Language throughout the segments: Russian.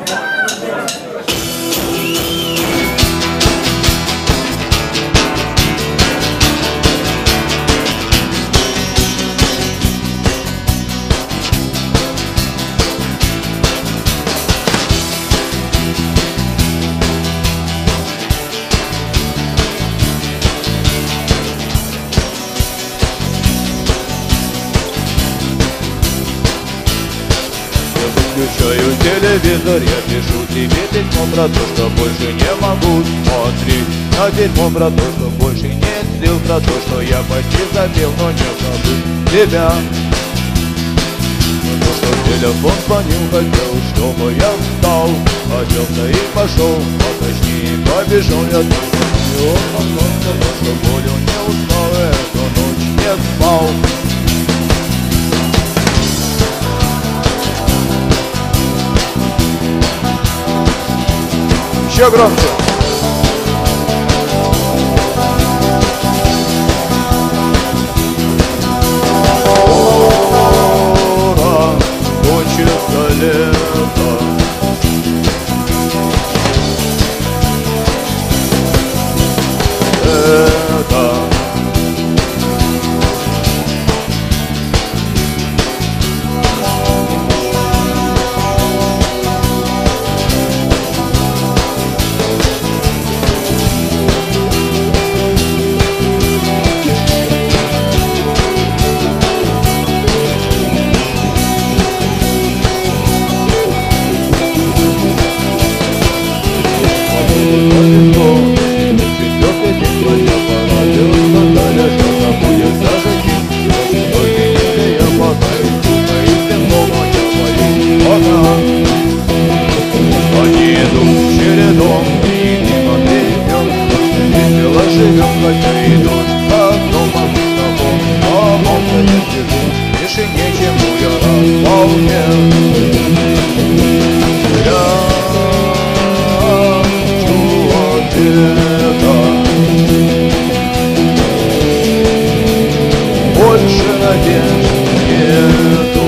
Включаю телевизор, я пишу тебе письмо про то, что больше не могу смотреть. На письмо про то, что больше нет сил, про то, что я почти забил, но не забыл тебя. То, что в телефон звонил, хотел, чтобы я встал, оделся и пошел, а точнее побежал я только. И он сказал, что болью не устал, эту ночь не спал. Еще громче. Скоро кончится лето. Они идут чередом, и мимо берем, весело живем, хотя идут по одному с тобой. А молча я сижу, в тишине, чему я рад вполне. Прячу ответа, больше надежд нету.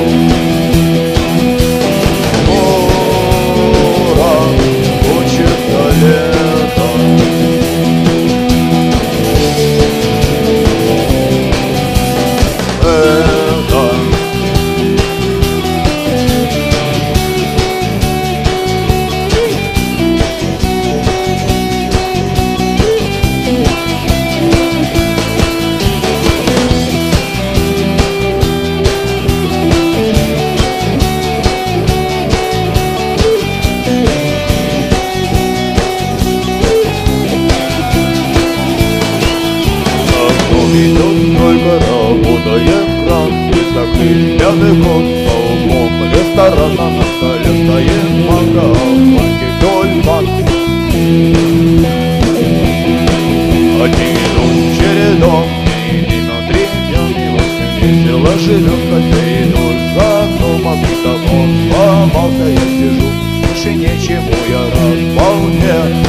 Идет только работа, экран, без закрыть пятый ход. По углом ресторана на столе стоит манго, Тюльпан. Одни идут чередом, и мимо третьими очень весело живет, хотя идут за домом и тобой. Сломался я сижу, в тишине, чему я рад вполне.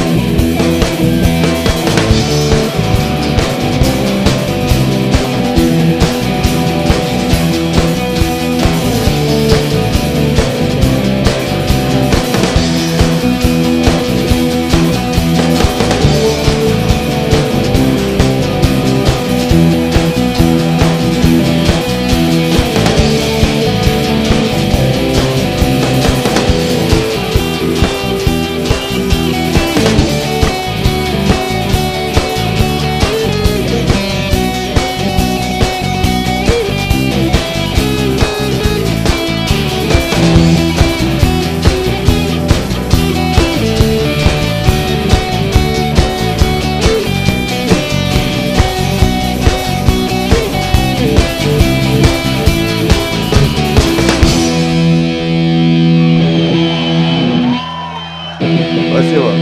Спасибо.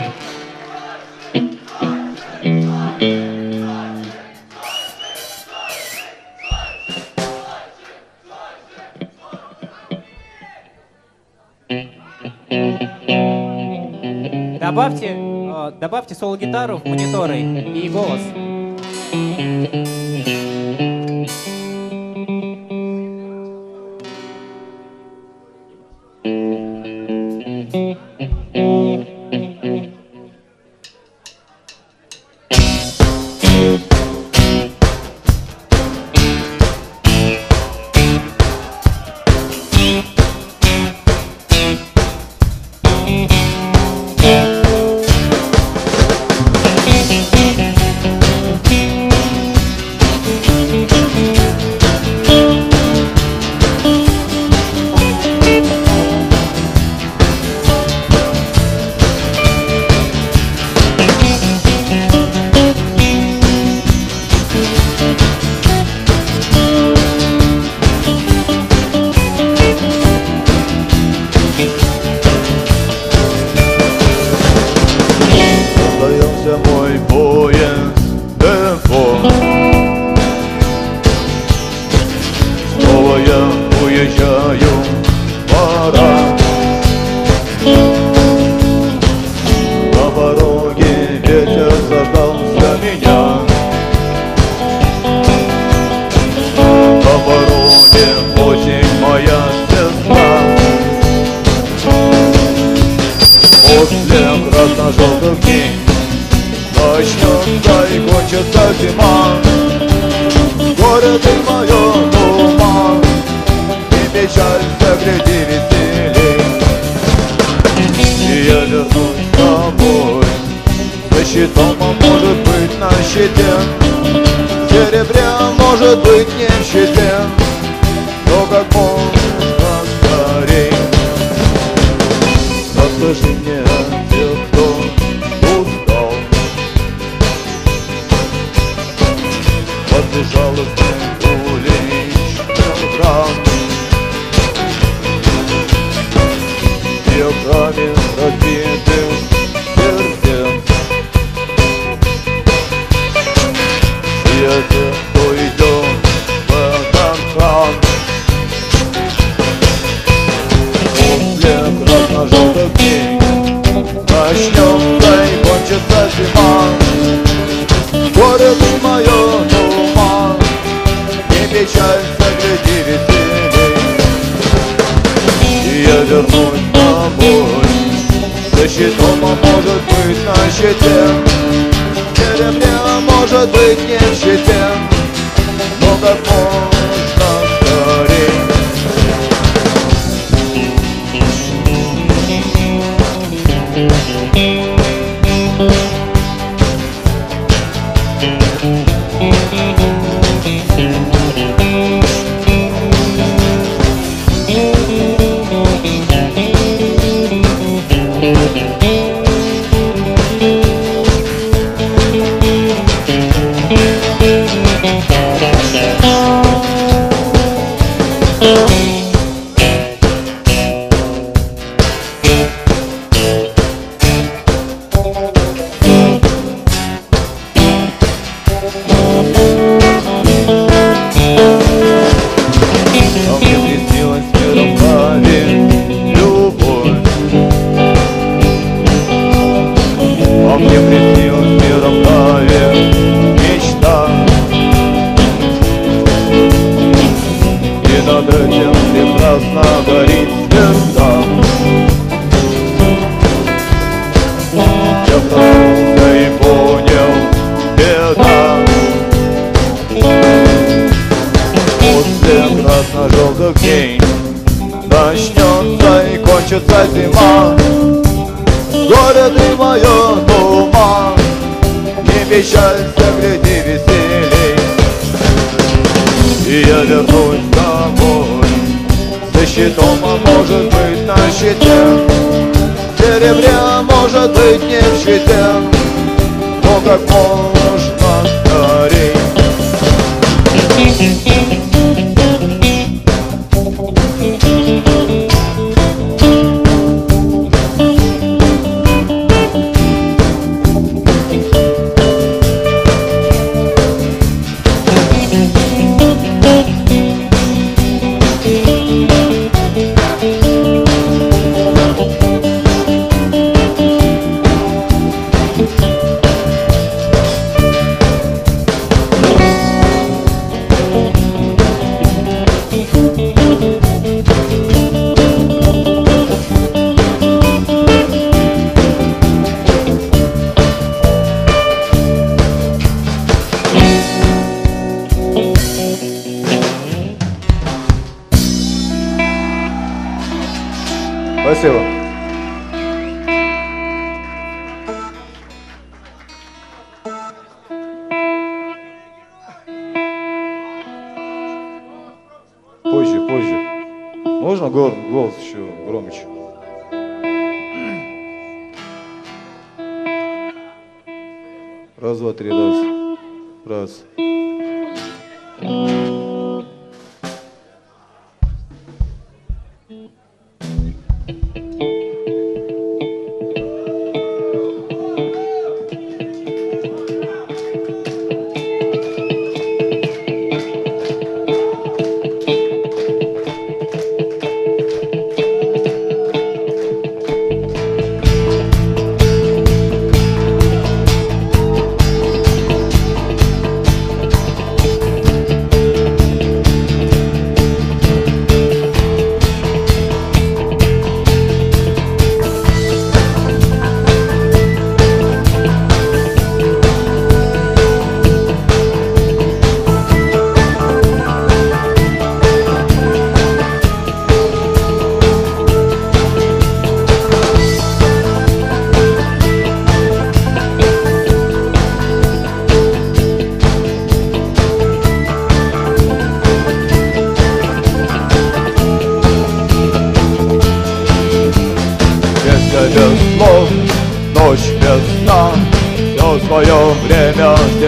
Добавьте соло-гитару в мониторы и голос. я уезжаю, пора. На пороге ветер заждался меня. На пороге осень моя сестра. После красно-желтых дней начнется и кончится зима. Горе ты мое, туман, и печаль загляди веселей. И я вернусь с тобой, за щитом, а может быть на щите, серебря, может быть не в щите, но как можно скорей. Расскажи мне о тех, кто устал от безжалостных уличных драм и камень разбитых сердец. И о тех, кто идет в этот храм после красно-желтых дней. Начнется и кончится зима. Горе ты мое, туман, и печаль загляди веселей. И я вернусь с тобой, за щитом, а может быть на щите, серебря, может быть не в щите, но как можно скорей. Красно-желтых дней начнется и кончится зима. Горе ты мое, туман, и печаль загляди веселей. И я вернусь с тобой, за щитом, а может быть на щите, серебря, может быть не в щите, но как можно скорей. Спасибо. Позже. Можно голос еще громче? Раз, два, три, раз.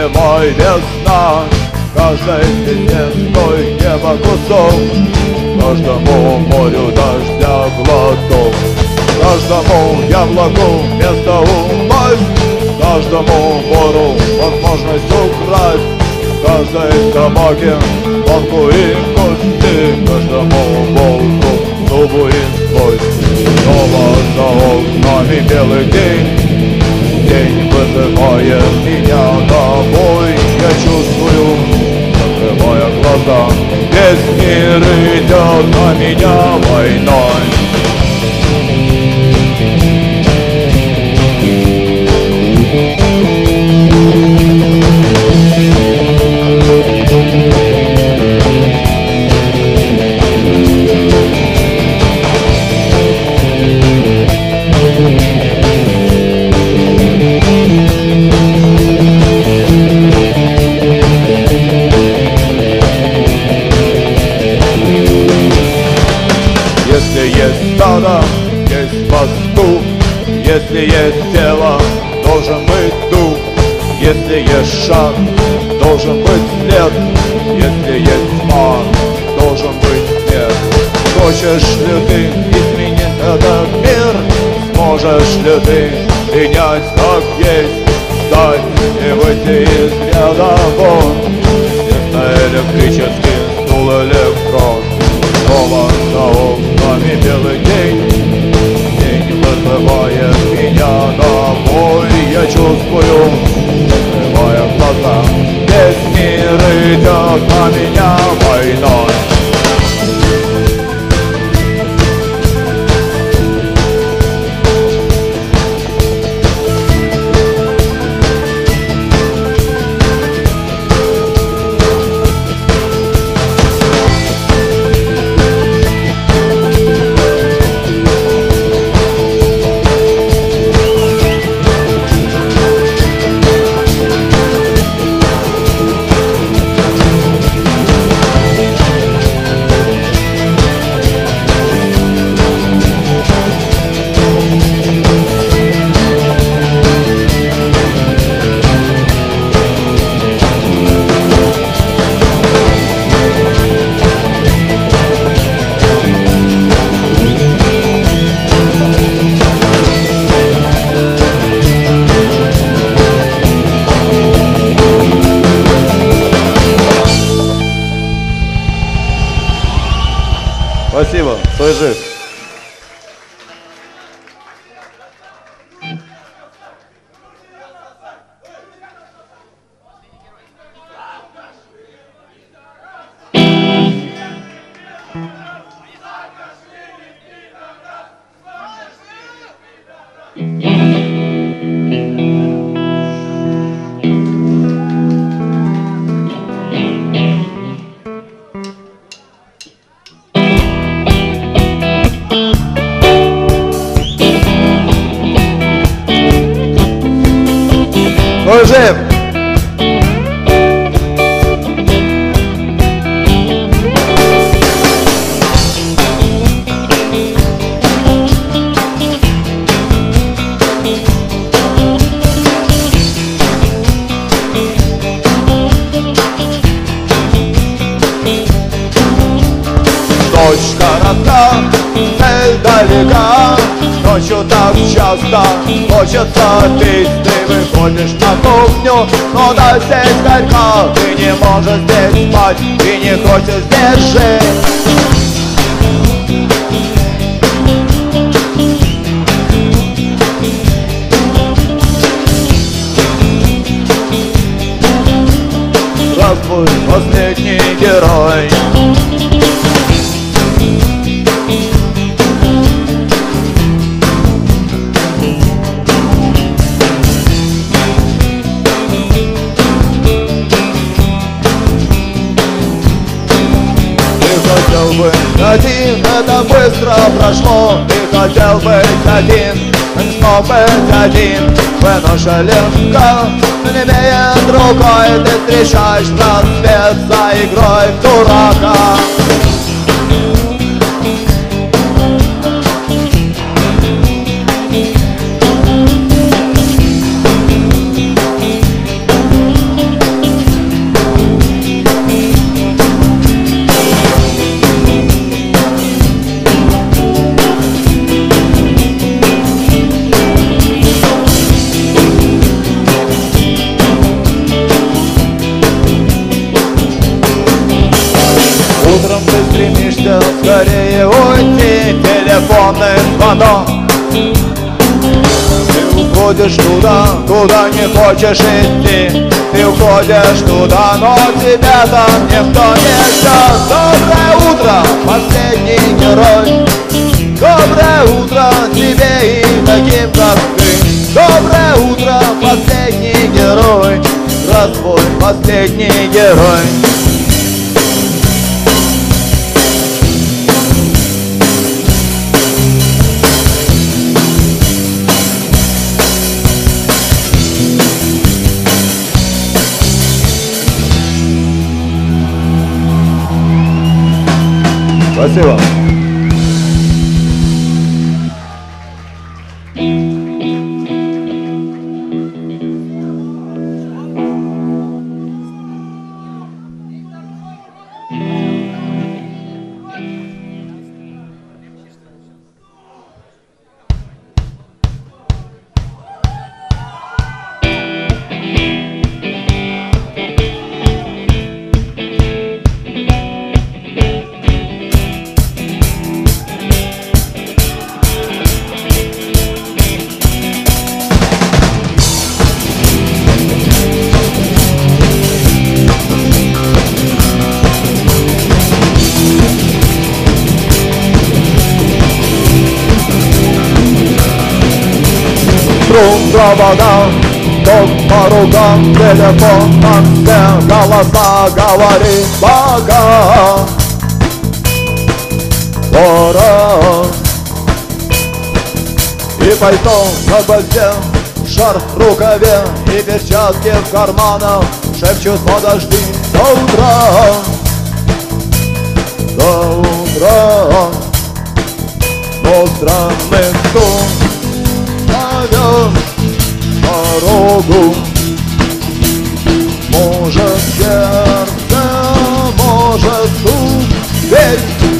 зима и весна, каждой стене свой небо кусок, каждому морю дождя глоток, каждому яблоку место упасть, каждому вору возможность украсть, каждой собаке палку и кости, каждому волку зубы и кости. Снова за окнами белый день, день вызывает меня домой. Я чувствую, закрывая глаза, весь мир идет на меня войной. Если есть стадо, есть пастух, если есть тело, должен быть дух, если есть шаг, должен быть след, если есть тьма, должен быть свет. Хочешь ли ты изменить этот мир? Сможешь ли ты принять как есть, встать и выйти из ряда вон? Вместо электрический стул электрон. Снова за окнами белый день, день вызывает меня домой. Я чувствую, закрывая глаза, весь мир идет на меня войной. Спасибо, стой жив. Стой жив. Точка родна, цель далека, ночью так часто хочется пить. Ты выходишь на кухню, но да здесь горька, ты не можешь здесь спать и не хочешь здесь жить. Здравствуй, последний герой. Хотел быть один, это быстро прошло. Ты хотел быть один, смог быть один. Выноша легко, но не имеет рукой. Ты встречаешь рассвет за игрой в дурака. хочется скорее уйти, телефонный звонок. Ты уходишь туда, куда не хочешь идти. Ты уходишь туда, но тебя там никто не ждет. Доброе утро, последний герой. Доброе утро тебе и таким, как ты. Доброе утро, последний герой. Здравствуй, последний герой. Спасибо. Провода, ток по рукам, телефон на все голоса говорит пока. Пора. И пальто на гвозде, шарф в рукаве и перчатки в карманах шепчут: подожди до утра. До утра. Но странный сон зовет дорогу. Может сердце, может ум, верь.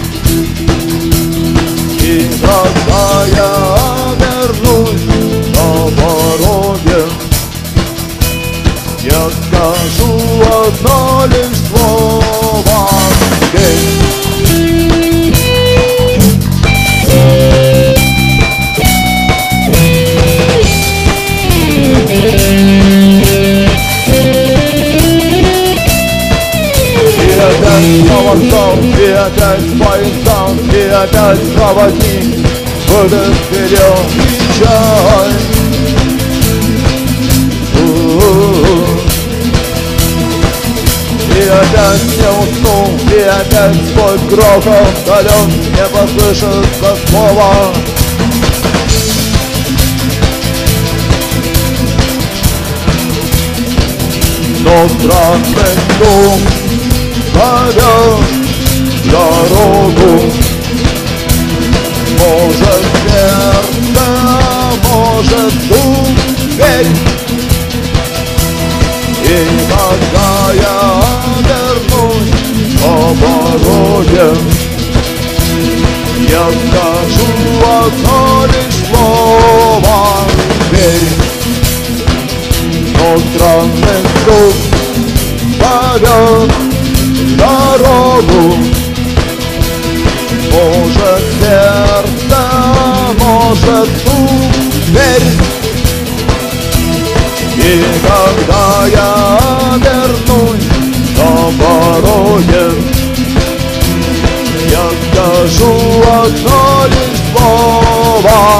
И когда я вернусь на пороге, я скажу одно лишь слово: верь. Снова сон, и опять поезд, и опять проводник выдаст зеленый чай. И опять не усну, и опять сквозь грохот далек не послышится слова. Но странный шум зовет дорогу. Может сердце, может ум, верь. И когда я вернусь по пороге, я скажу одно лишь слово: верь. Но странный звук зовет дорогу. Может сердце, может ум, верь. И когда я вернусь на пороге, я скажу одно лишь слово: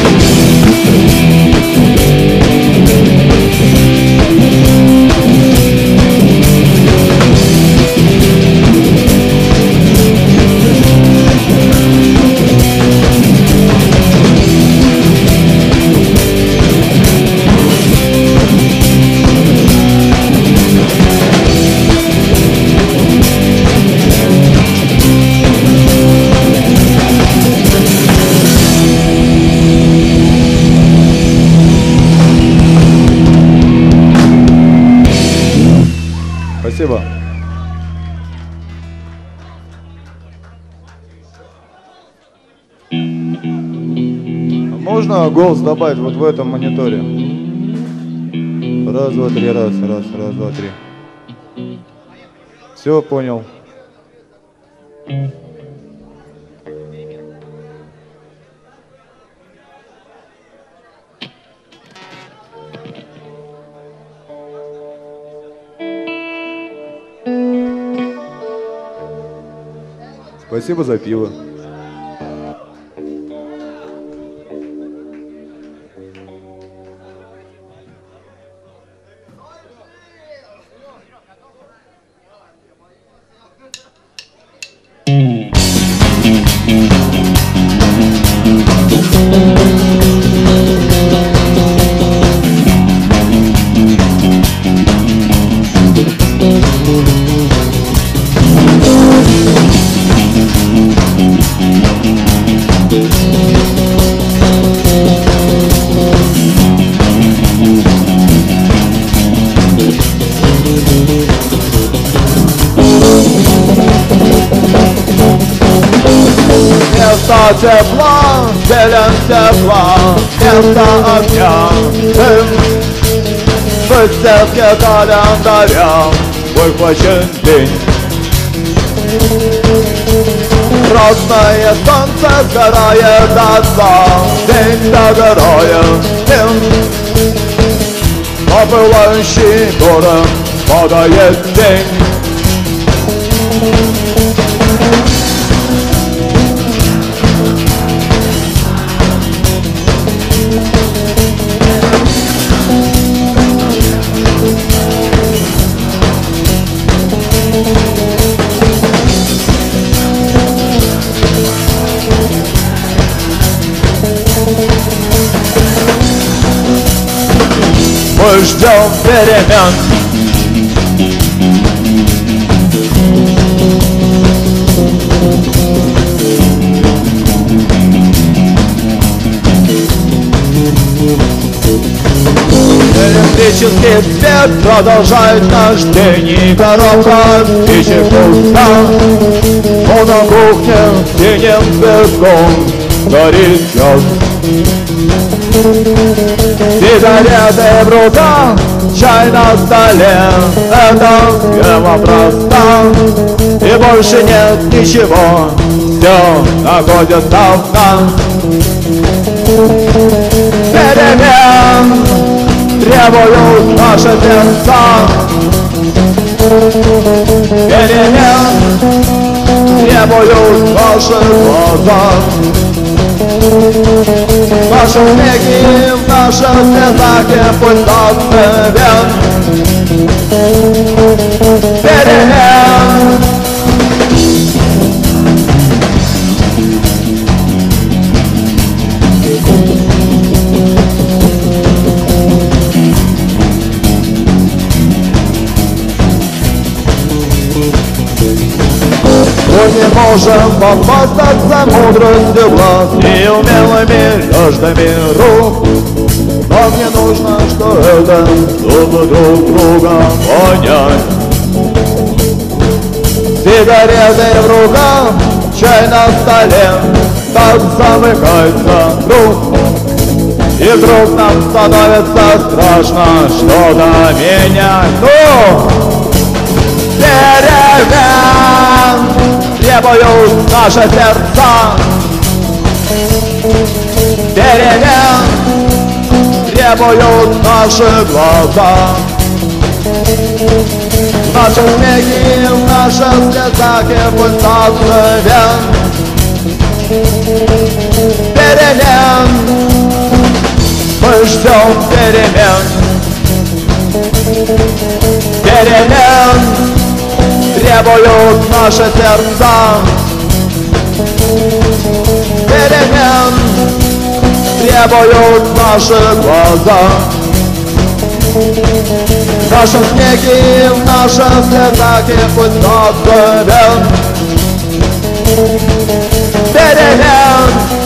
спасибо. Можно голос добавить вот в этом мониторе? Раз, два, три, раз, два, три. Все, понял. Спасибо за пиво. Место тепла, зелень тепла, место огня, дым. В стенке календаря выхвачен день. Красное солнце сгорает дотла, день догорает дым. На пылающий город падает день. Мы ждем перемен. Электрический свет продолжает наш день, и коробка пищи пуста. Но на кухне синим цветком горит газ. Сигареты в руках, чай на столе, это схема проста. И больше нет ничего, все находится в нас. Перемен требуют наши сердца. Перемен требуют наши глаза. В нашем веке, в нашем слезаке пусть оцевен перемен. Мы не можем похвастаться мудростью глаз и умелыми жаждами рук. Нам не нужно, что это, чтобы друг друга понять. Сигареты в руках, чай на столе, так замыкается круг. И вдруг нам становится страшно что-то менять. Ну, перемен требуют наши сердца. Перемен требуют наши глаза. В нашем смехе, в нашем слезаке пусть оцевен перемен. Мы ждем перемен. Перемен требуют наши сердца. Перемен требуют наши глаза. В нашем снеге, в нашем слезаке пусть оцевен перемен.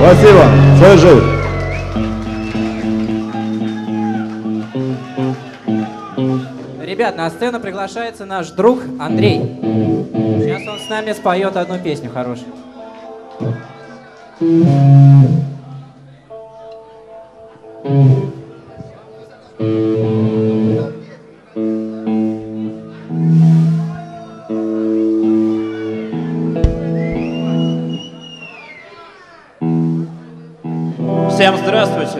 Спасибо, свой жив. Ребят, на сцену приглашается наш друг Андрей. Сейчас он с нами споет одну песню хорошую. Всем здравствуйте.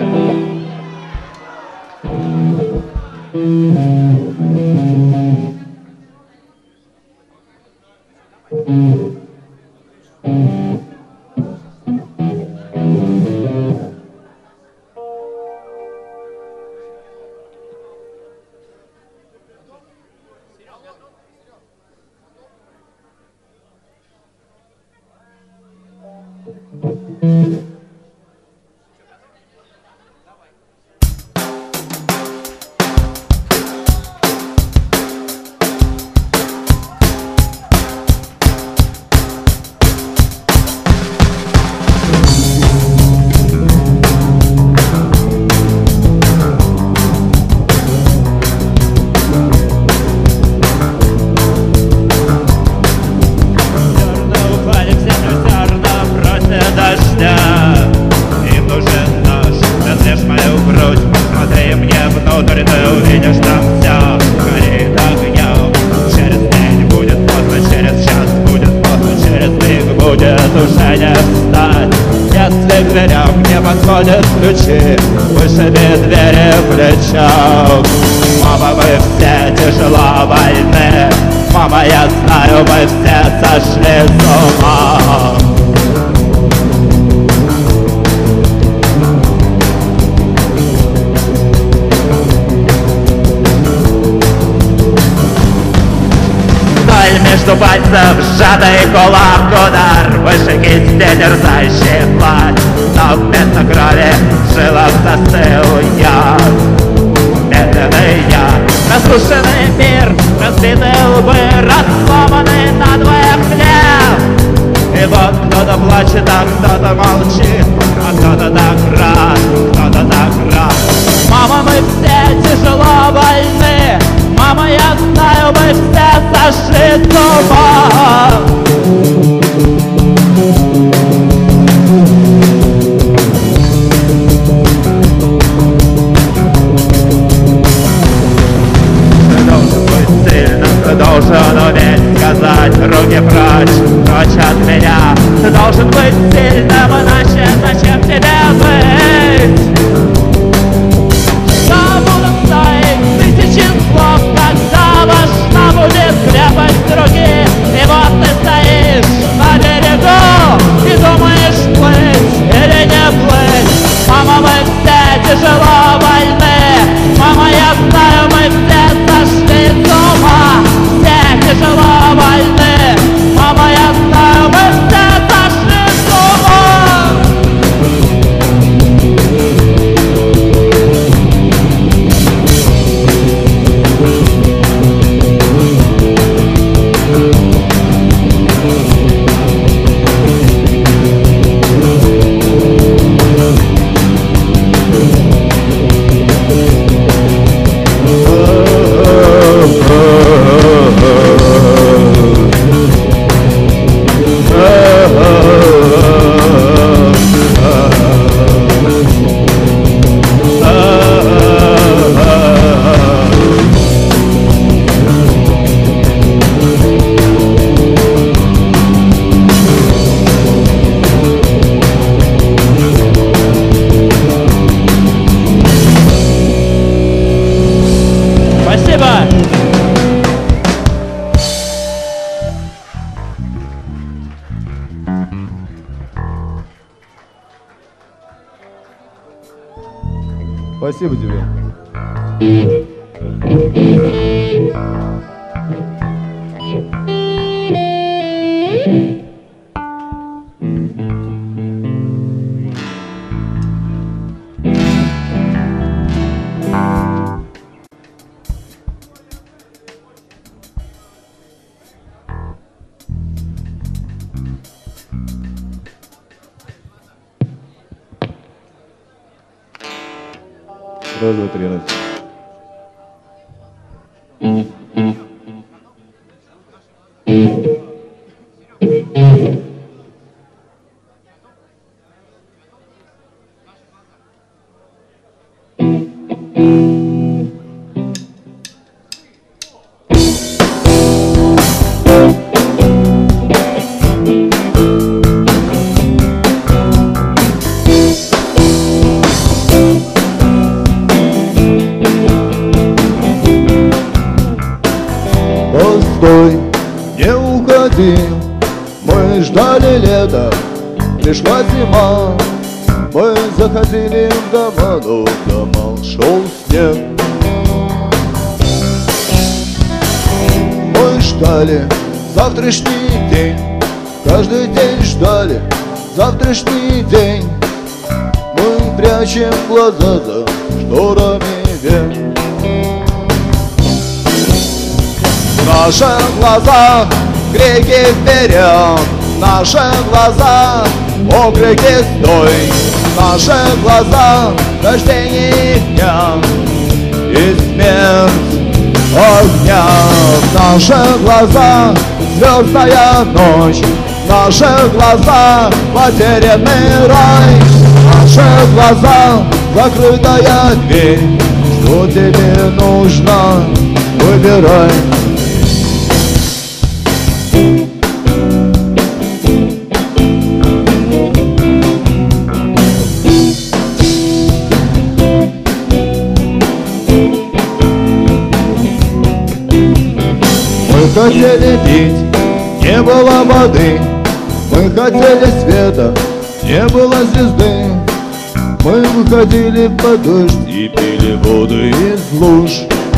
Ключи, вышиби двери плечом. Мама, мы все тяжело больны. Мама, я знаю, мы все сошли с ума. Вдоль между пальцев сжатый кулак, удар выше кисти, дерзающий плоть. Но вместо крови в жилах застыл я, медленный я. Разрушенный мир, разбитые лбы, разломанный надвое хлеб. И вот кто-то плачет, а кто-то молчит, а кто-то так рад, кто-то так рад. Мама, мы все тяжело больны. Мама, я знаю, мы все сошли с ума. Ты должен уметь сказать руки прочь, прочь от меня. Ты должен быть сильным, иначе зачем тебе быть? Я буду стоять тысячи слов, когда важна будет крепость руки. И вот ты стоишь на берегу и думаешь, плыть или не плыть. Мама, мы все тяжело больны. Мама, я знаю, мы все сошли с ума. Все тяжело больны. Мама, я знаю, мы все сошли с ума. Спасибо тебе. Раз, два, три, раз. Постой, не уходи, мы ждали лета, пришла зима. Мы заходили в дома, но в домах шел снег. Мы ждали завтрашний день, каждый день ждали завтрашний день. Мы прячем глаза за шторами век. В наших глазах крики вперед, в наших глазах окрики стой, в наших глазах рождение дня и смерть огня. В наших глазах звездная ночь, в наших глазах потерянный рай, в наших глазах закрытая дверь. Что тебе нужно, выбирай. Мы хотели пить, не было воды. Мы хотели света, не было звезды. Мы выходили под дождь и пили воду из луж.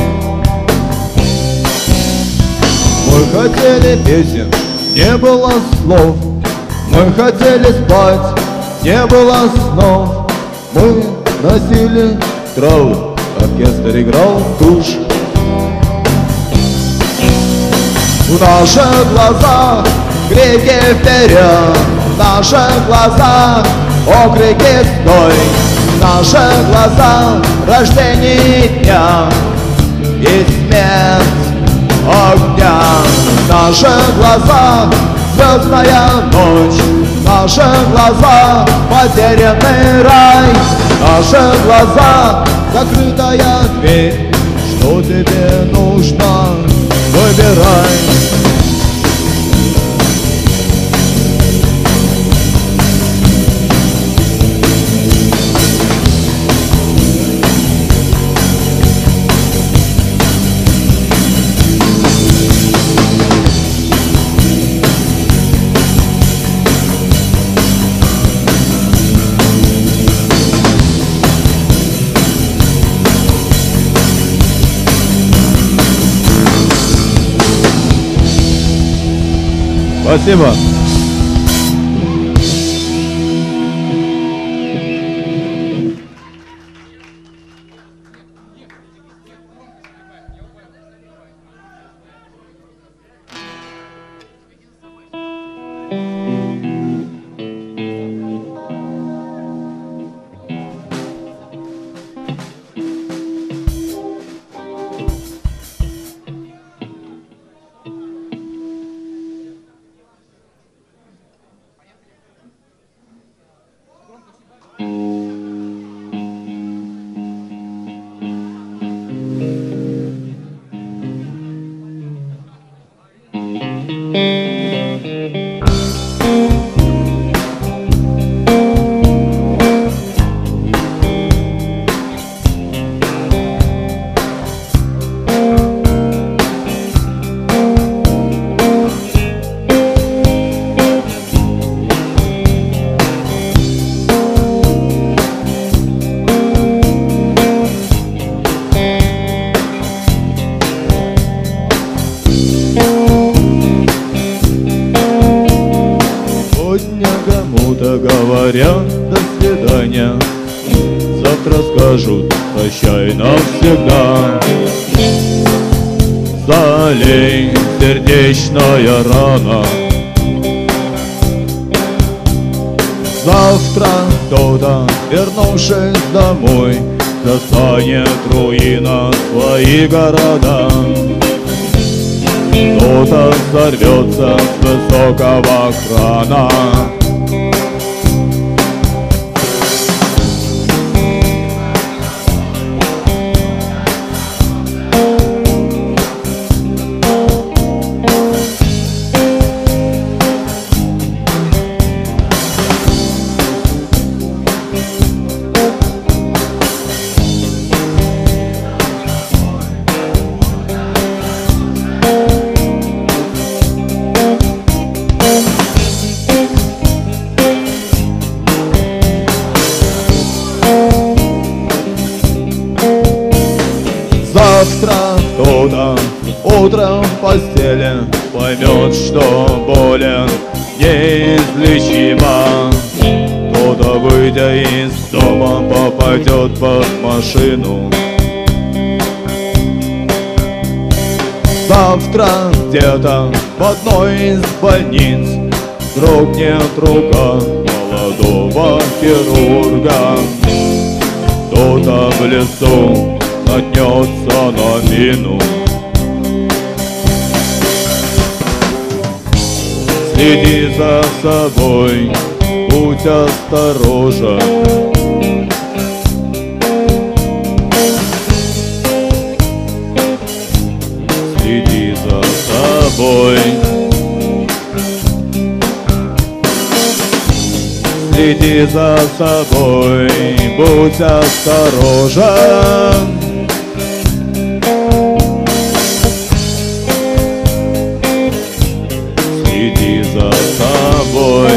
Мы хотели песен, не было слов. Мы хотели спать, не было снов. Мы носили траву, оркестр играл тушь. В наших глазах крики вперед, в наших глазах окрики стой, в наших глазах рождение дня и смерть огня. В наших глазах звездная ночь, в наших глазах потерянный рай, в наших глазах закрытая дверь. Что тебе нужно, выбирай. Спасибо. Говорят, до свидания, завтра скажут прощай навсегда. Залей сердечная рана. Завтра кто-то, вернувшись домой, застанет руина свои города. Кто-то сорвется с высокого крана. Завтра кто-то утром в постели поймет, что болен неизлечима. Кто-то, выйдя из дома, попадет под машину. Завтра где-то в одной из больниц дрогнет рука молодого хирурга. Кто-то в лесу натнется на мину. Следи за собой, будь осторожен. Следи за собой. Следи за собой, будь осторожен. Следи за собой.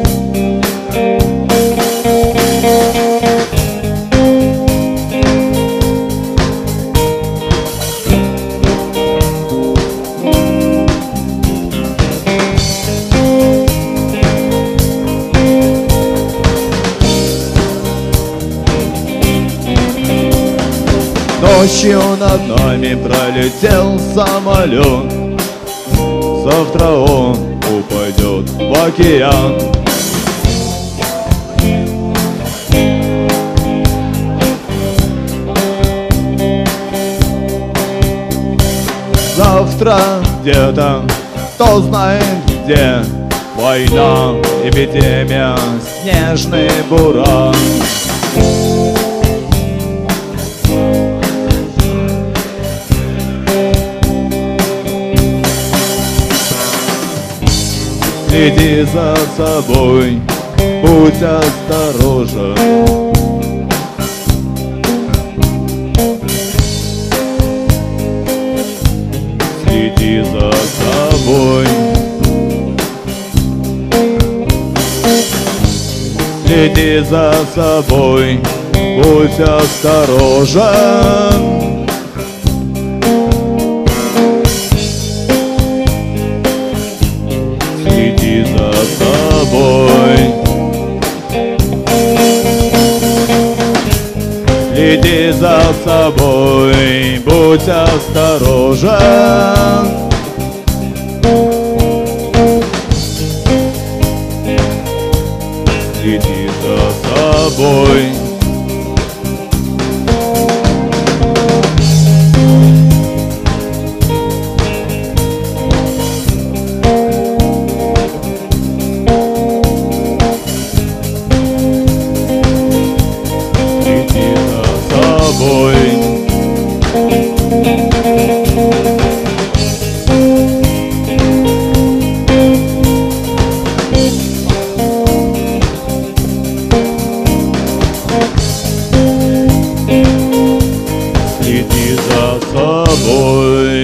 Ночью над нами пролетел самолет. Завтра он упадет в океан. Завтра где-то, кто знает где, война, эпидемия, снежный буран. Следи за собой, будь осторожен. Следи за собой. Следи за собой, будь осторожен. Следи за собой. Следи за собой, будь осторожен. Следи за собой. Следи за собой.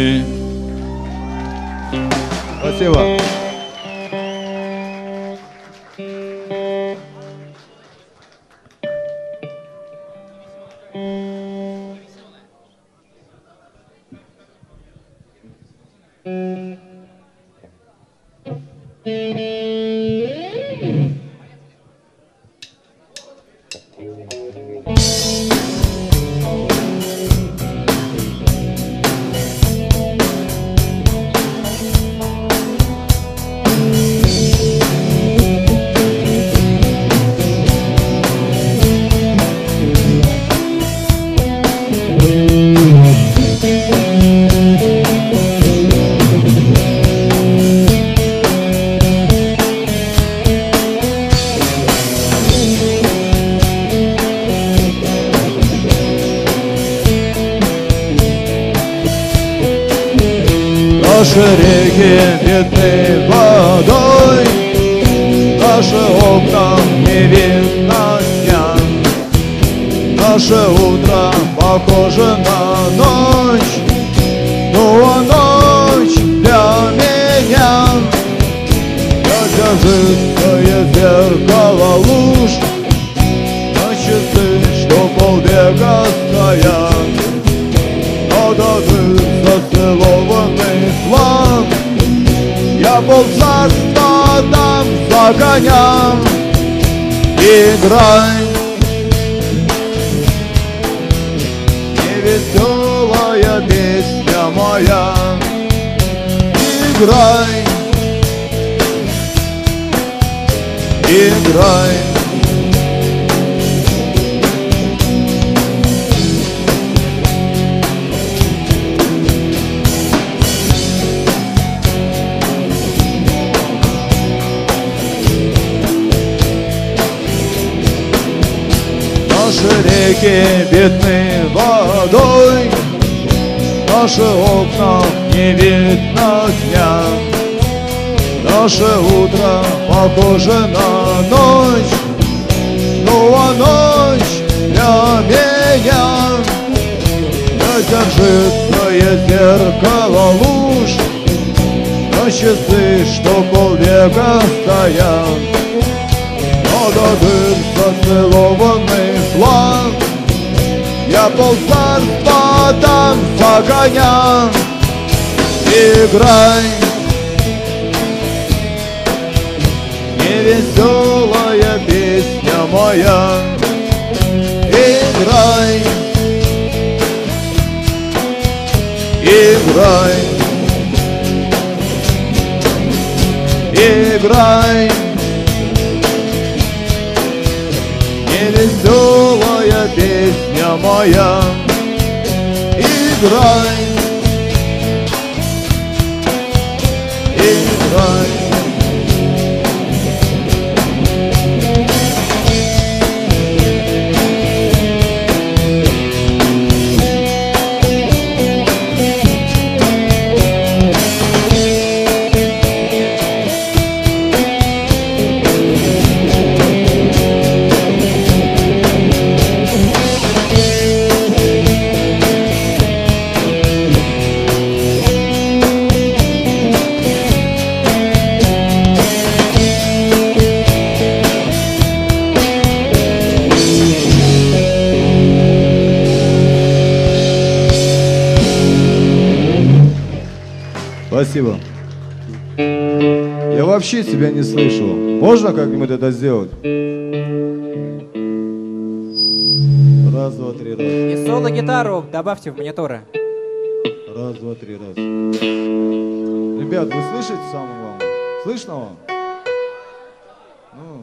Спасибо. Наши реки бедны водой, наши окна не видно дня, наше утро похоже на ночь, ну а ночь для меня как жидкое зеркало луж, на часы, что полвека стоят, но дожит зацелованный план. Я полцарства дам за коня. Играй, невеселая песня моя. Играй, играй. Наши реки бедны водой, наши окна не видно дня, наше утро похоже на ночь, ну а ночь для меня как жидкое зеркало луж, на часы, что полвека стоят, но до дыр зацелованный флаг. Я полцарства дам за коня. Играй, невеселая песня моя. Играй, играй, играй. Невеселая песня моя. Играй, играй. Спасибо. Я вообще тебя не слышу. Можно как-нибудь это сделать? Раз, два, три, раз. И соло-гитару добавьте в мониторы. Раз, два, три, раз. Ребят, вы слышите самое главное? Слышно вам? Ну.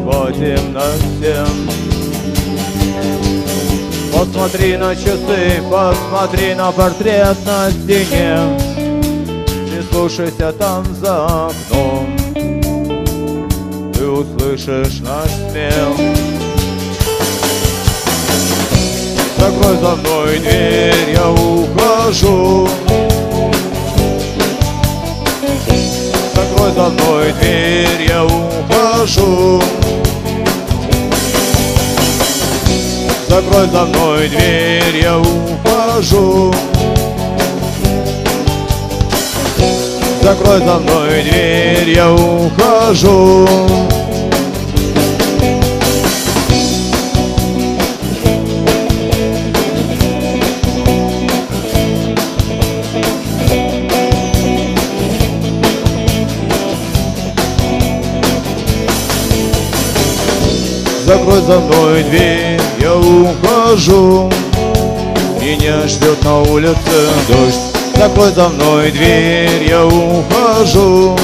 по темноте. Посмотри на часы, посмотри на портрет на стене, прислушайся там за окном, ты услышишь наш смех. Закрой за мной дверь, я ухожу. Закрой за мной дверь, я ухожу. Закрой за мной дверь, я ухожу. Закрой за мной дверь, я ухожу. Закрой за мной дверь, я ухожу. Меня ждет на улице дождь. Закрой за мной дверь, я ухожу.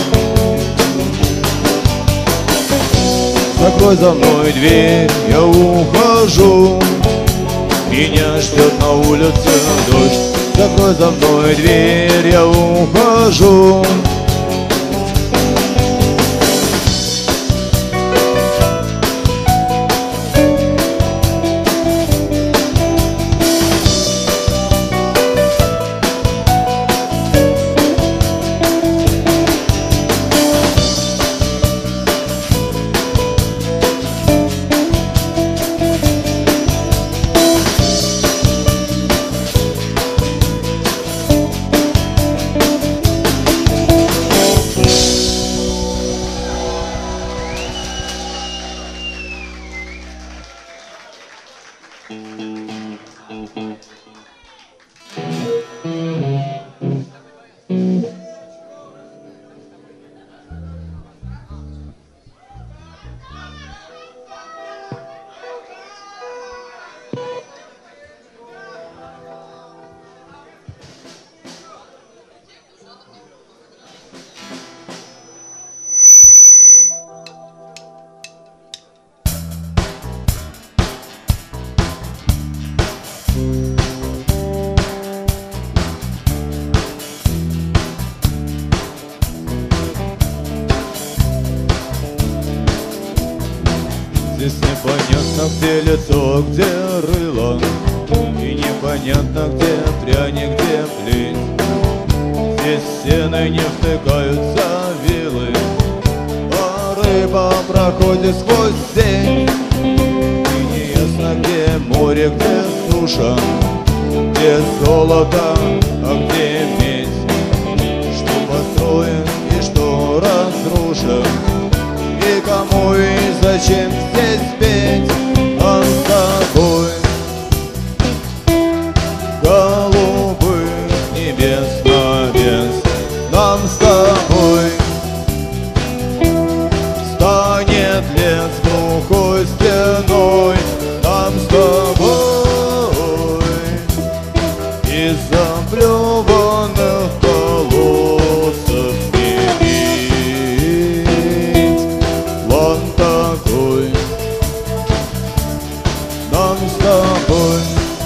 Закрой за мной дверь, я ухожу. Меня ждет на улице дождь. Закрой за мной дверь, я ухожу. Здесь непонятно, где лицо, где рыло, и непонятно, где пряник, где плеть. Здесь стены не втыкаются вилы, а рыба проходит сквозь сеть. И неясно, где море, где суша, где золото, а где медь. Что построен и что разрушен, и кому и зачем здесь петь? Нам с тобой голубых небес навес. Нам с тобой станет лес глухой стеной. Нам с тобой из заплеванных колодцев нам с тобой.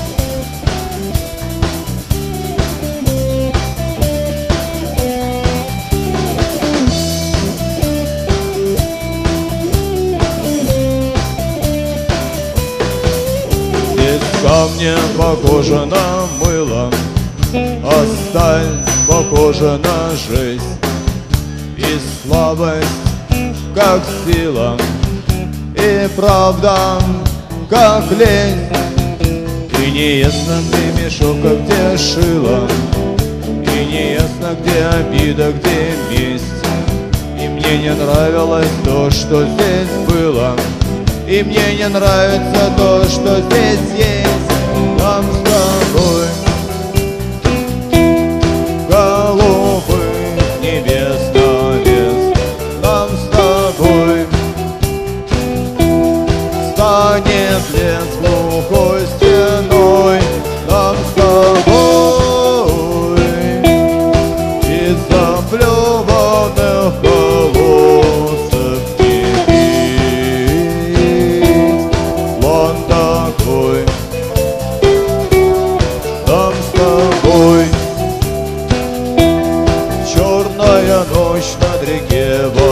Здесь камни похожи на мыло, а сталь похожа на жизнь. И слабость, как сила, и правда, как лень. И неясно, где мешок, а где шило, и неясно, где обида, где месть. И мне не нравилось то, что здесь было, и мне не нравится то, что здесь есть. Нам с тобой голубых небес навес. Нам с тобой станет лес глухой стеной. Нам с тобой из заплеванных колодцев не пить.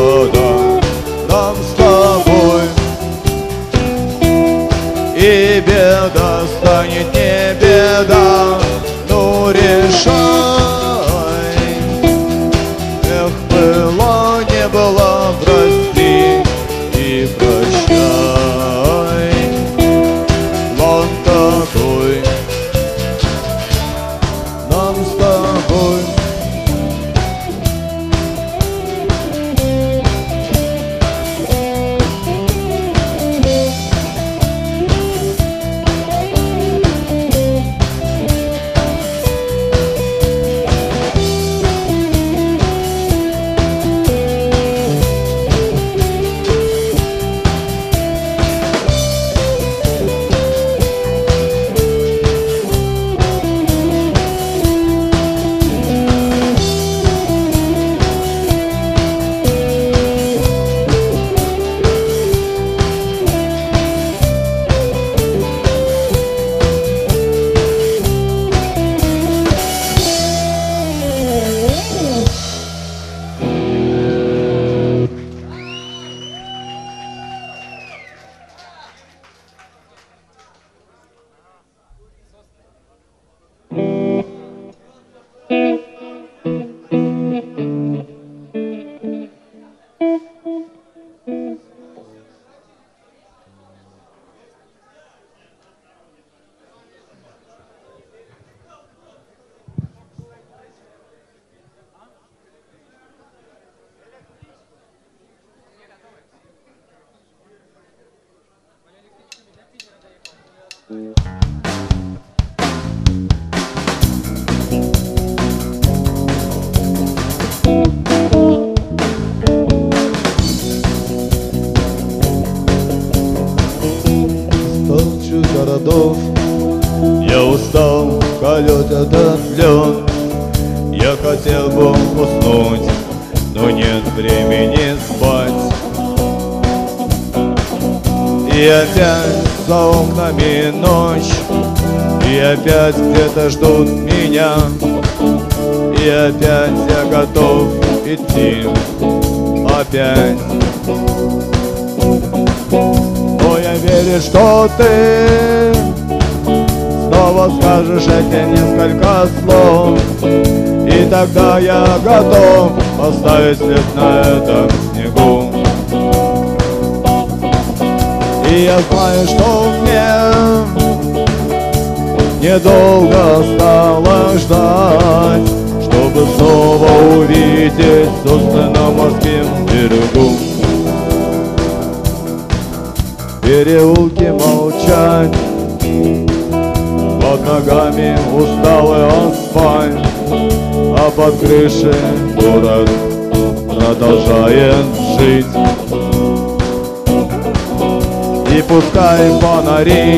беда нам с тобой, и беда станет не беда, ну решай. Эх, было, не было, прости и прощай. План такой нам с тобой. Столчу городов, я устал колоть этот лед. Я хотел бы уснуть, но нет времени спать. И опять за окнами ночь, и опять где-то ждут меня, и опять я готов идти, опять. Но я верю, что ты снова скажешь эти несколько слов, и тогда я готов оставить след на этом снегу. И я знаю, что мне недолго осталось ждать, чтобы снова увидеть сосны на морском берегу. В переулке молчать, под ногами усталый асфальт, а под крышей город продолжает жить. И пускай фонари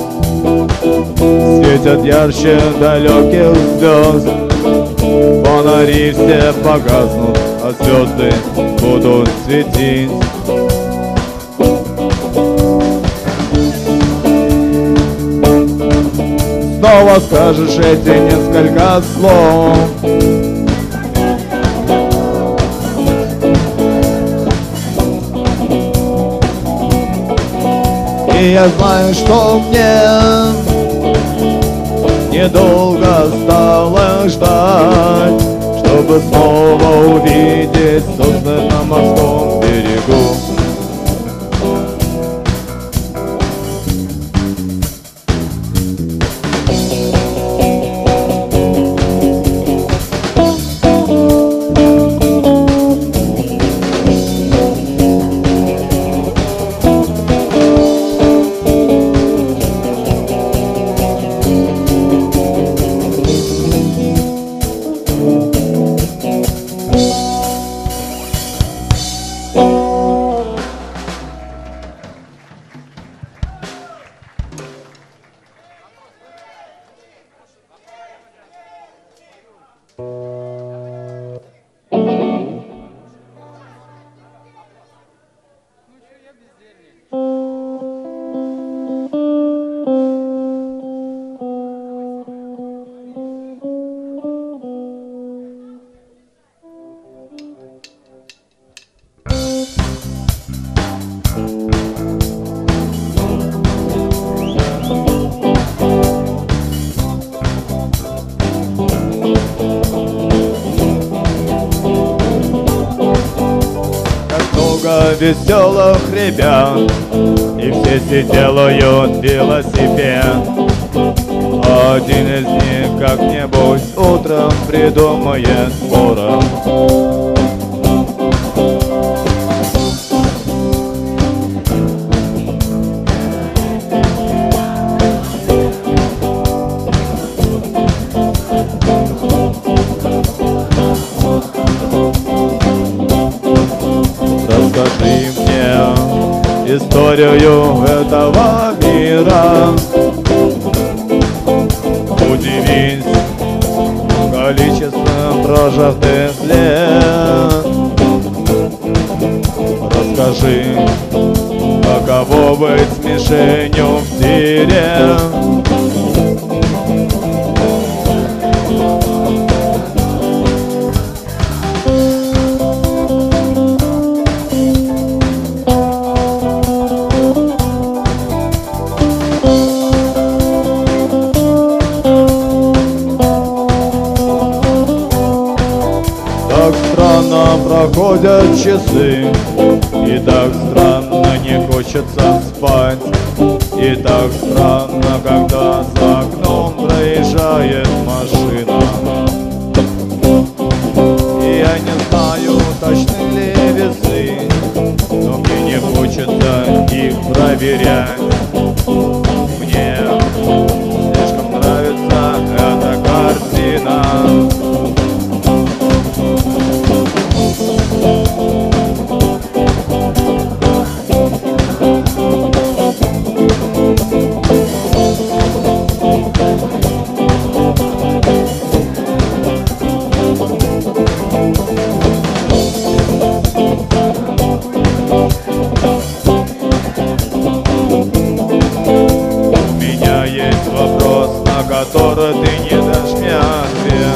светят ярче далеких звезд, фонари все погаснут, а звезды будут светить. Снова скажешь эти несколько слов, и я знаю, что мне недолго осталось ждать, чтобы снова увидеть сосны на морском берегу. веселых ребят, и все себе делают велосипед. Один из них как-нибудь утром придумает город. Расскажи мне историю этого мира. Удивись количеством прожитых лет. Расскажи, каково быть мишенью в тире. Так странно проходят часы, и так странно не хочется спать. И так странно, когда за окном проезжает машина. И я не знаю, точны ли весы, но мне не хочется их проверять. Мне слишком нравится эта картина. Который ты не дашь мне ответ.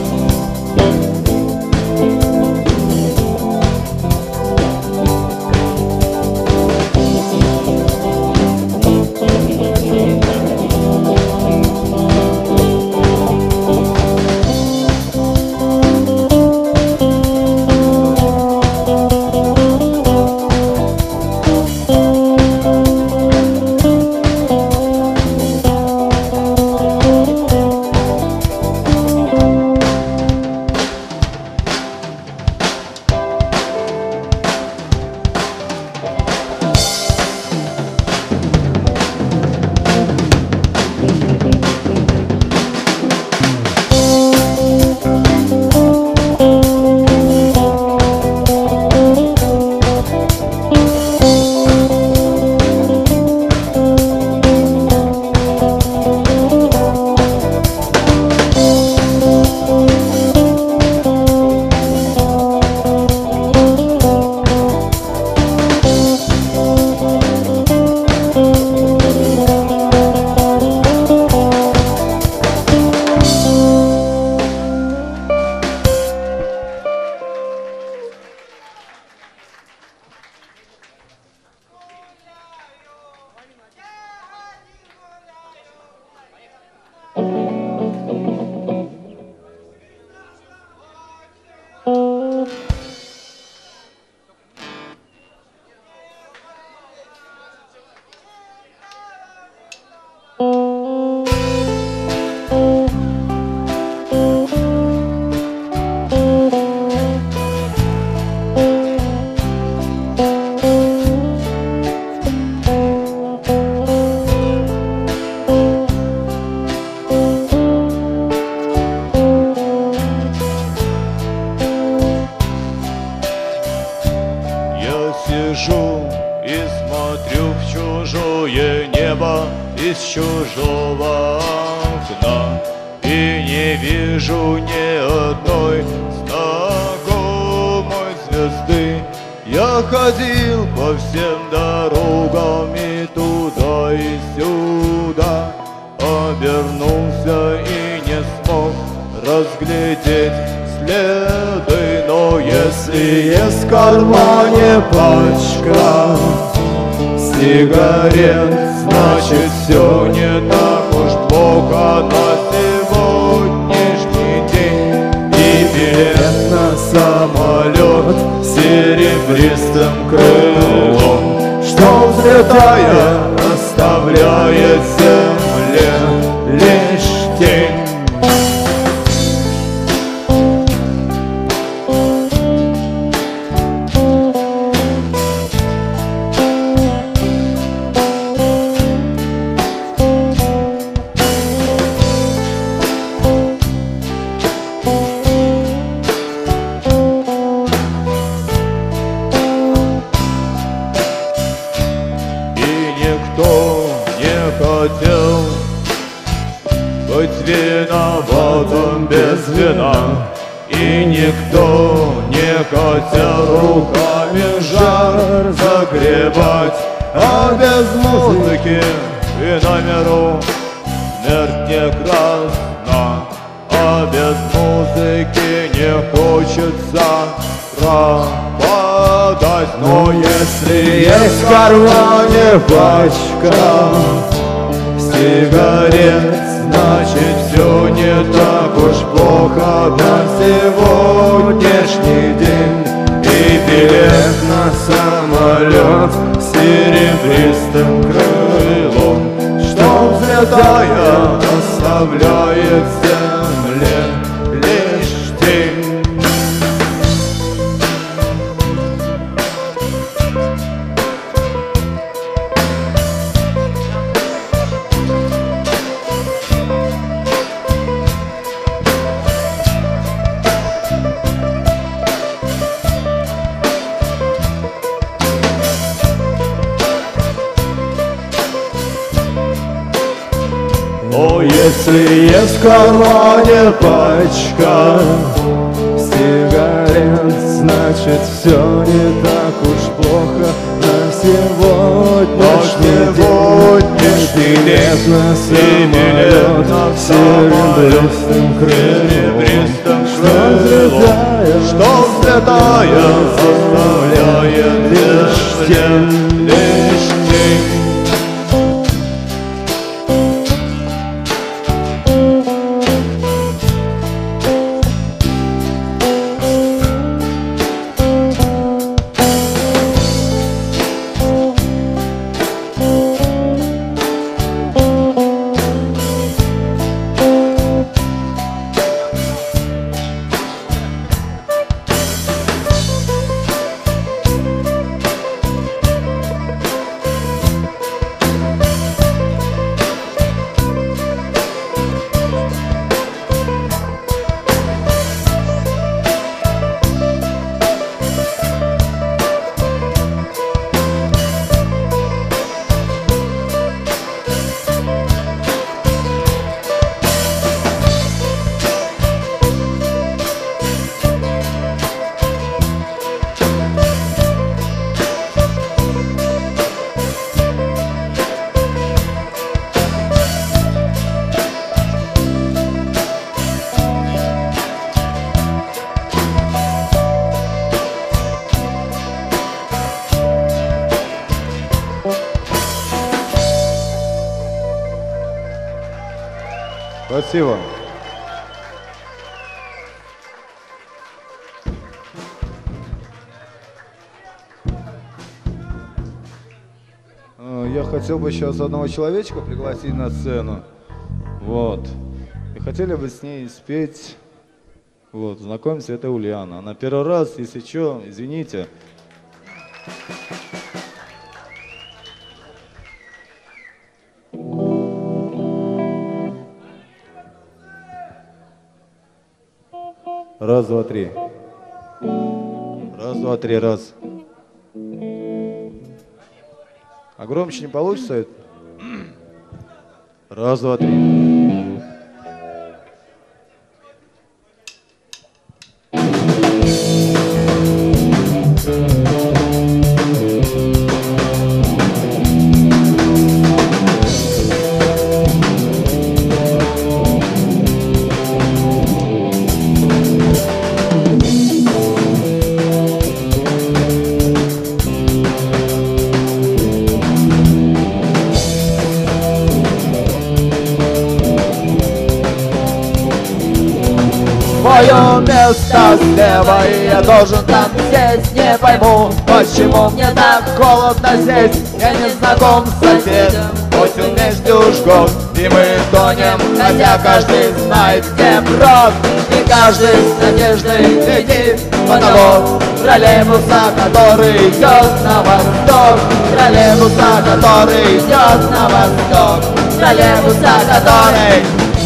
Сижу и смотрю в чужое небо из чужого окна, и не вижу ни одной знакомой звезды. Я ходил по всем дорогам и туда, и сюда, обернулся и не смог разглядеть следы. Но если есть в кармане пачка сигарет, значит все не так уж плохо на сегодняшний день. И билет на самолет серебристым крылом, что, взлетая, оставляет земле лишь тень. Виноватым без вина, и никто не хотел руками жар загребать, а без музыки и на миру смерть не красна, а без музыки не хочется пропадать. Но если есть в кармане пачка сигарет, значит, все не так уж плохо на сегодняшний день. И билет на самолет с серебристым крылом, что, взлетая, оставляет земле лишь тень. О, если есть в кармане пачка сигарет, значит, все не так уж плохо на сегодняшний день. Билет на самолет серебристым крылом, что, взлетая, оставляет лишь тень, лишь тень. Спасибо. Я хотел бы сейчас одного человечка пригласить на сцену. Вот. И хотели бы с ней спеть. Вот, знакомься, это Ульяна. Она первый раз, если что, извините. Раз, два, три. Раз, два, три, раз. А громче не получится? Раз, два, три. Мое место слева, и я должен там сесть. здесь, не пойму, почему мне так холодно здесь. Я не знаком с соседом, 8 междюжков, и мы тонем, хотя каждый знает, где брод. И каждый с надеждой летит в одного троллейбуса, который идет на восток. Троллейбуса, который идет на восток. Троллейбуса, который...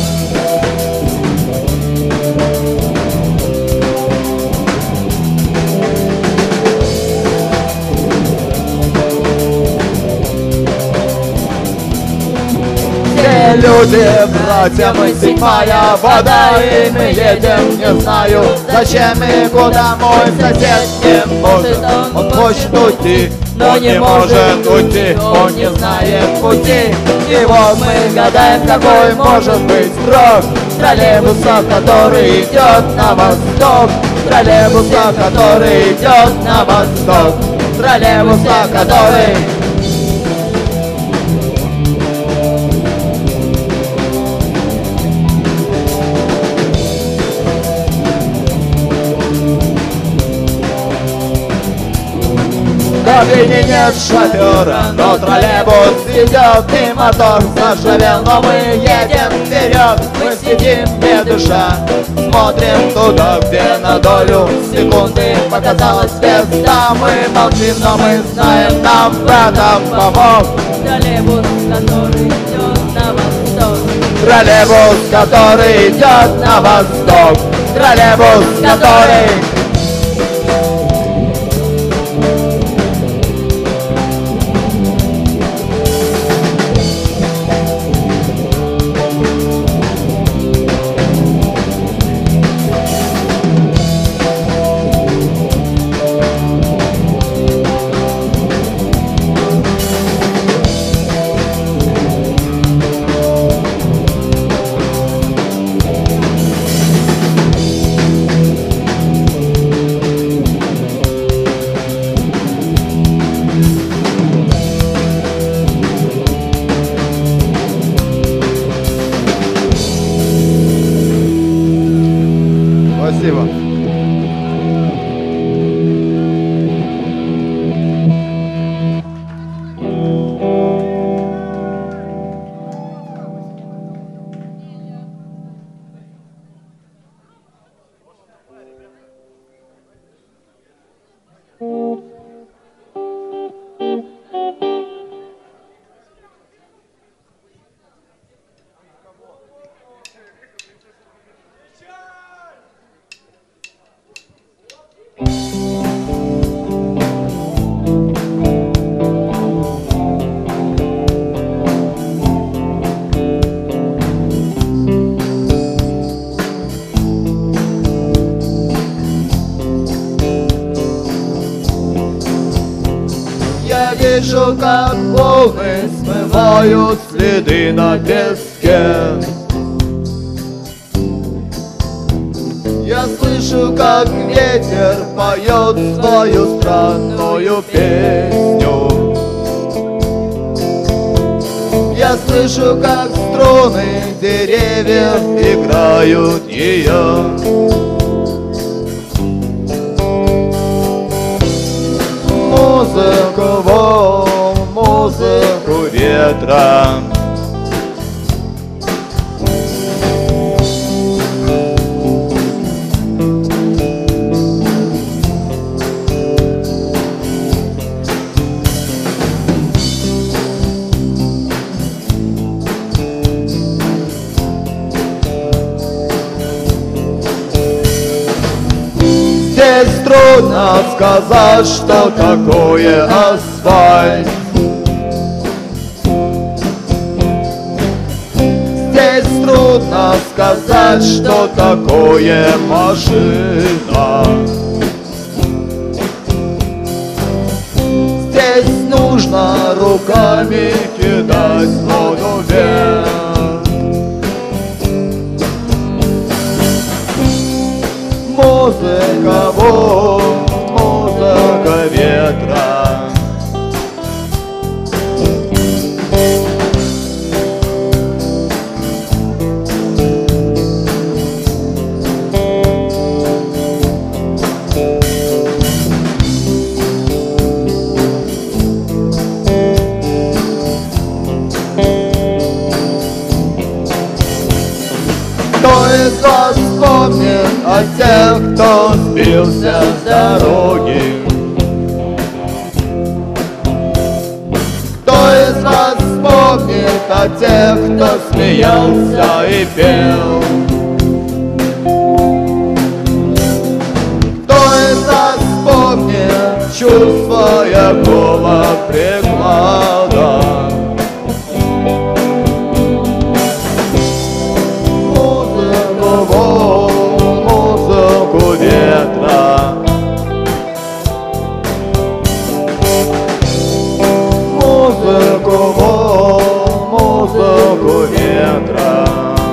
Люди, братья, мы седьмая вода, и мы едем, не знаю, зачем и куда. Мой сосед не может, он хочет уйти, но не может уйти, он не знает пути. И вот мы гадаем, какой может быть срок троллейбуса, который идет на восток. Троллейбуса, который идет на восток. Троллейбуса, который... В кабине нет шофера, но троллейбус идет, и мотор заржавел, но мы едем вперед. Мы сидим не дыша, смотрим туда, где на долю секунды показалась звезда. Мы молчим, но мы знаем, нам в этом помог троллейбус, который идет на восток. Троллейбус, который идет на восток. Троллейбус, который... Спасибо. Я вижу, как волны смывают следы на песке. Я слышу, как ветер поет свою странную песню. Я слышу, как струны деревьев играют ее. Музыку волн, музыку ветра. Здесь трудно сказать, что такое асфальт. Здесь трудно сказать, что такое машина. Здесь нужно руками кидать воду вверх. Музыка волн, музыка ветра. сбился с дороги. Кто из вас вспомнит о тех, кто смеялся и пел? Кто из вас вспомнит, чувствуя голод приклада? Музыку волн, музыку ветра, музыку волн, музыку ветра.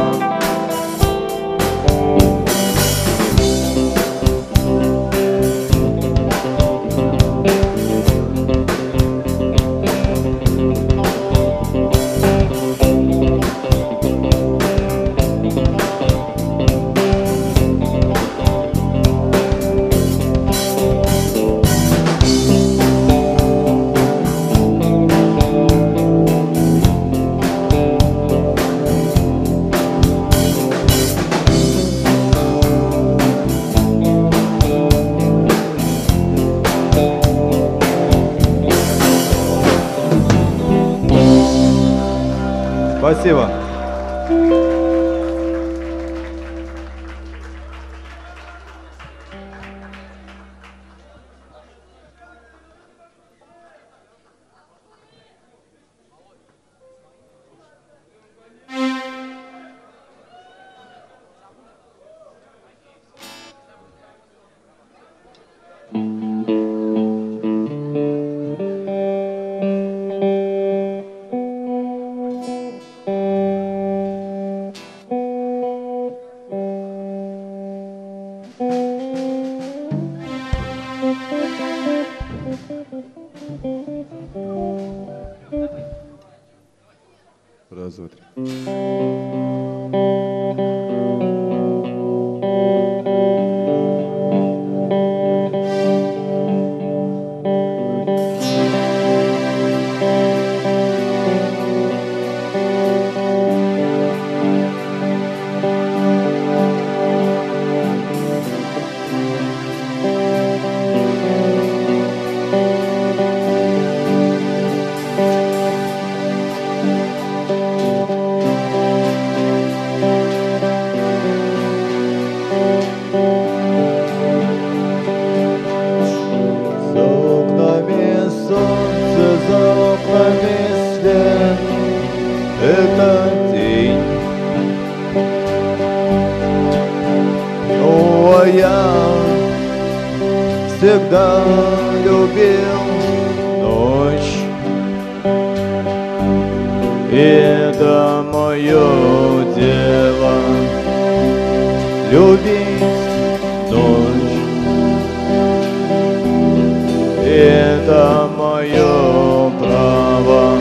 Спасибо. Раз, два, три. Это день, но я всегда любил ночь. Это мое дело любить ночь. Это мое право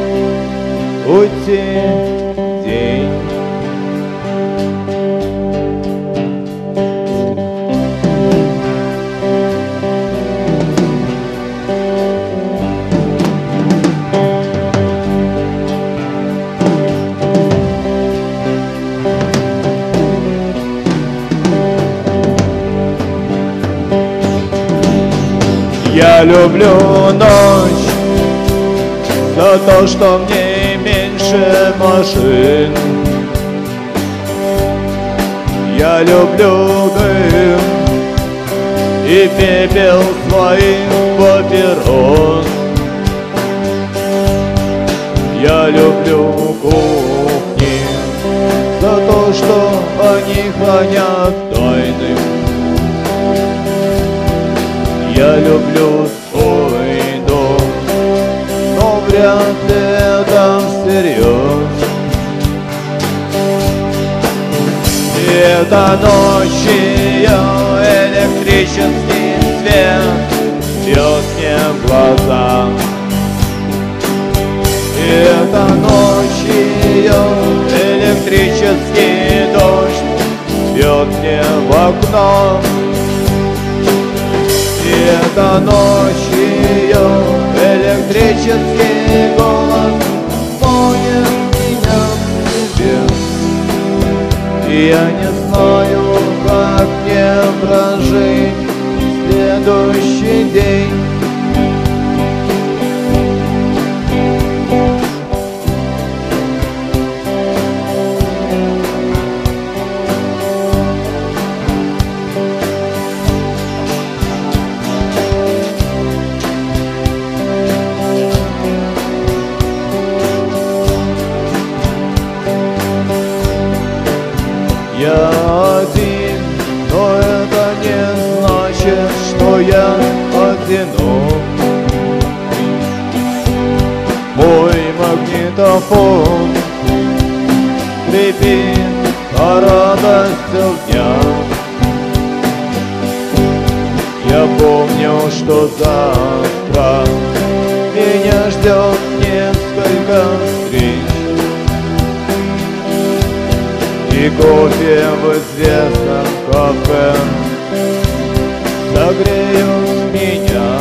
уйти день. Я люблю ночь за то, что в ней меньше машин. Я люблю дым и пепел своих папирос. Я люблю кухни за то, что они хранят тайны. Я люблю свой дом, но вряд ли это всерьез. И эта ночь, ее электрический свет бьет мне в глаза. И эта ночь, ее электрический дождь бьет мне в окно. И эта ночь, ее электрический голос гонит меня к себе. И я не знаю, как мне прожить магнитофон скрипит по радостям дня. Я помню, что завтра меня ждет несколько встреч и кофе в известном кафе согреют меня.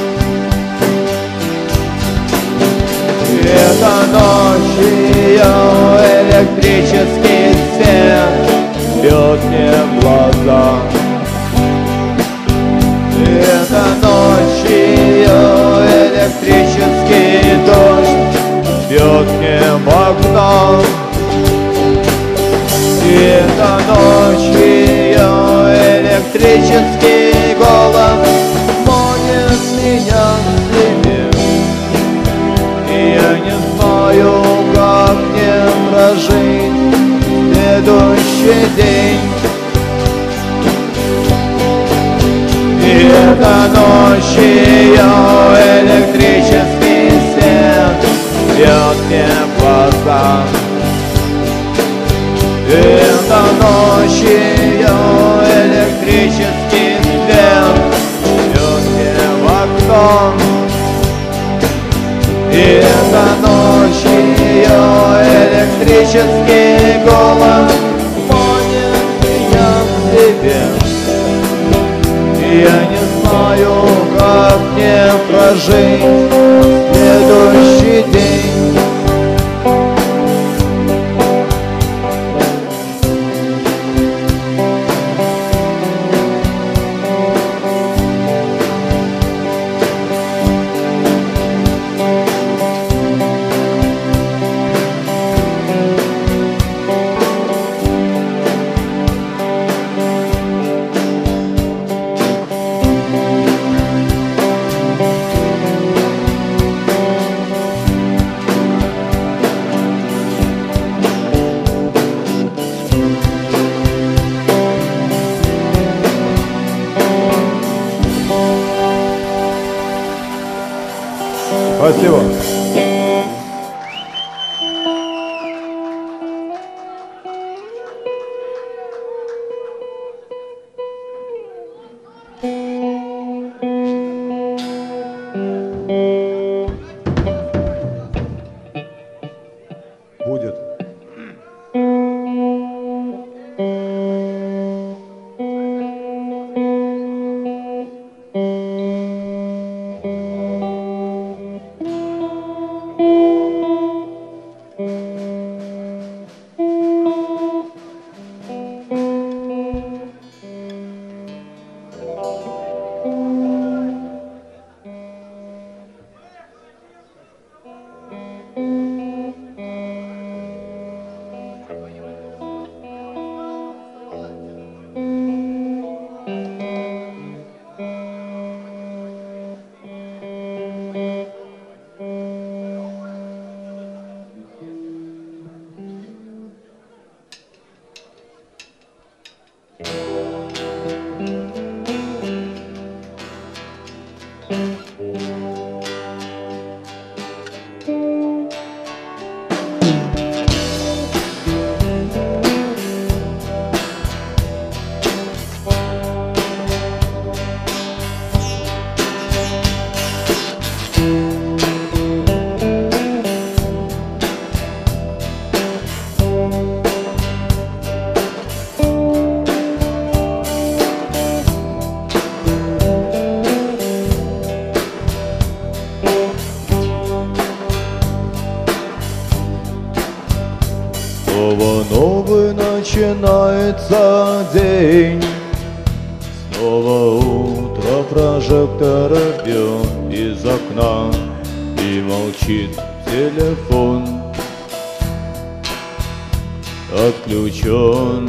Это ночью электрический свет бьет мне в глаза. Это ночью электрический дождь бьет мне в окно. Это ночью электрический голос манит меня к себе. И я не знаю, как мне прожить следующий день. И это ночью электрический свет бьет мне в глаза. И это ночью электрический свет бьет мне в окно. И это ночью электрический голос манит меня к себе. И я не знаю, как мне прожить следующий день. Спасибо. Будет. Снова новый начинается день, снова утро, прожектор бьет из окна, и молчит телефон, отключен.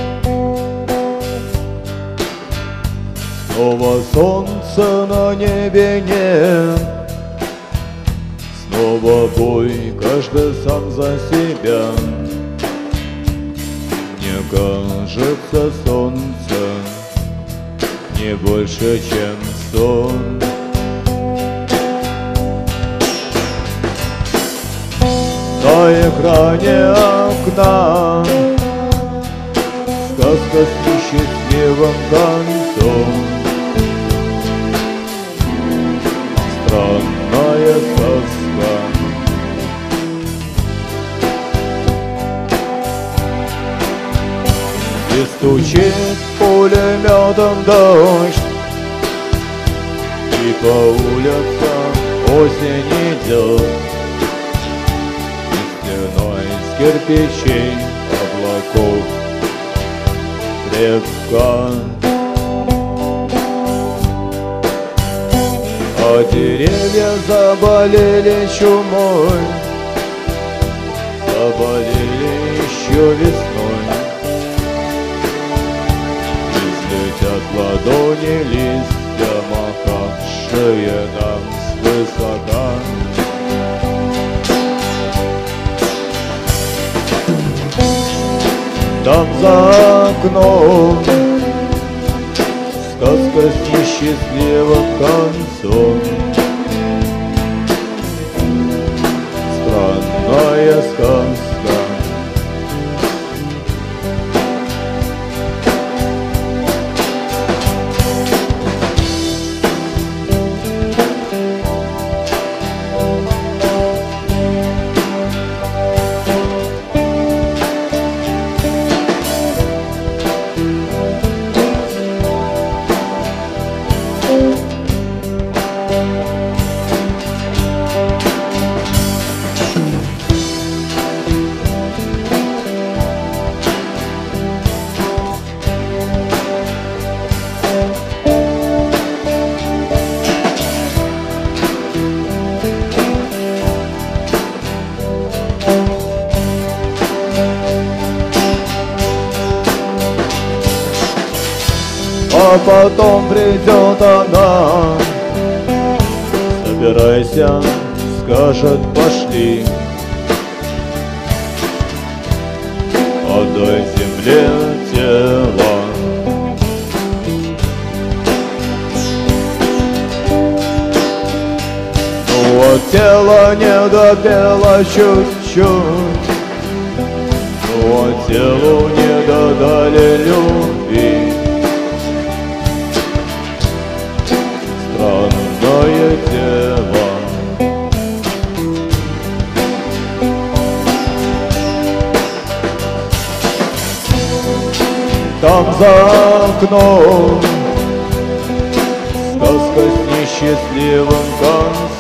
Снова солнца на небе нет, снова бой, каждый сам за себя. Мне кажется, солнце не больше, чем сон. на экране окна сказка с несчастливым концом. Странная сказка. И стучит пулеметом дождь, и по улицам осень идет, и стеной из кирпичей облаков река. А деревья заболели чумой, заболели еще весной. Излетят ладони листья, махавшие нам свысока. Там за окном сказка с несчастливым концом. Странная сказка. А потом придет она, собирайся, скажет, пошли, отдай земле тело. Ну вот тело не допело чуть-чуть, ну вот телу не додали любви. Странное дело. Там за окном сказка с несчастливым концом.